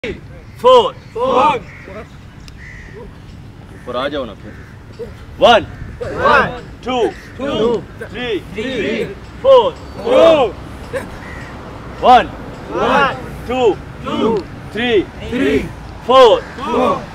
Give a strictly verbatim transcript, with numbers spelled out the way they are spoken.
Four ऊपर आ जाओ ना फिर। One two three four one two three four